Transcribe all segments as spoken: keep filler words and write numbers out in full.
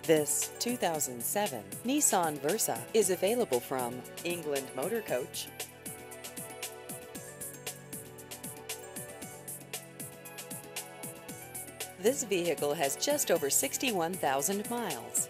This two thousand seven Nissan Versa is available from England Motor Coach. This vehicle has just over sixty-one thousand miles.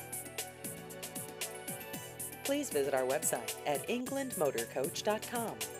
Please visit our website at england motor coach dot com.